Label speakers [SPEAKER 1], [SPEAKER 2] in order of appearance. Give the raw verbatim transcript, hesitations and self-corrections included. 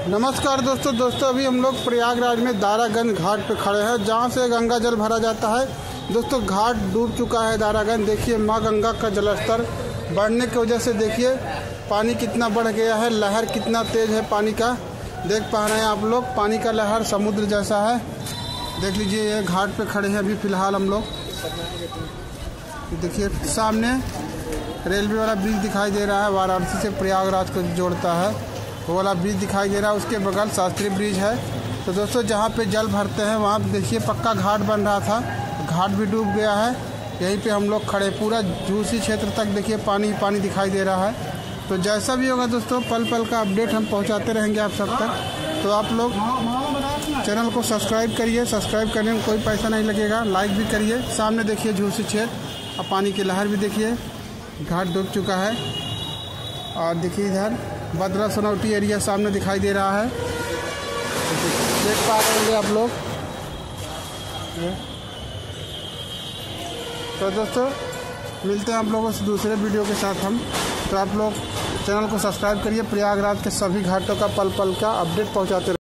[SPEAKER 1] नमस्कार दोस्तों दोस्तों अभी हम लोग प्रयागराज में दारागंज घाट पे खड़े हैं, जहाँ से गंगा जल भरा जाता है। दोस्तों घाट डूब चुका है दारागंज। देखिए माँ गंगा का जलस्तर बढ़ने की वजह से देखिए पानी कितना बढ़ गया है, लहर कितना तेज है पानी का। देख पा रहे हैं आप लोग, पानी का लहर समुद्र जैसा है। देख लीजिए ये घाट पे खड़े हैं अभी फ़िलहाल हम लोग। देखिए सामने रेलवे वाला ब्रिज दिखाई दे रहा है, वाराणसी से प्रयागराज को जोड़ता है, वो वाला ब्रिज दिखाई दे रहा है। उसके बगल शास्त्री ब्रिज है। तो दोस्तों जहाँ पे जल भरते हैं वहाँ देखिए पक्का घाट बन रहा था, घाट भी डूब गया है। यहीं पे हम लोग खड़े, पूरा झूसी क्षेत्र तक देखिए पानी पानी दिखाई दे रहा है। तो जैसा भी होगा दोस्तों पल पल का अपडेट हम पहुँचाते रहेंगे आप सब तक। तो आप लोग चैनल को सब्सक्राइब करिए, सब्सक्राइब करने में कोई पैसा नहीं लगेगा, लाइक भी करिए। सामने देखिए झूसी क्षेत्र और पानी की लहर भी देखिए, घाट डूब चुका है। और देखिए इधर बद्रा सोनौटी एरिया सामने दिखाई दे रहा है, देख पा रहे होंगे आप लोग। तो दोस्तों मिलते हैं आप लोगों से दूसरे वीडियो के साथ हम। तो आप लोग चैनल को सब्सक्राइब करिए, प्रयागराज के सभी घाटों का पल पल का अपडेट पहुंचाते रहिए।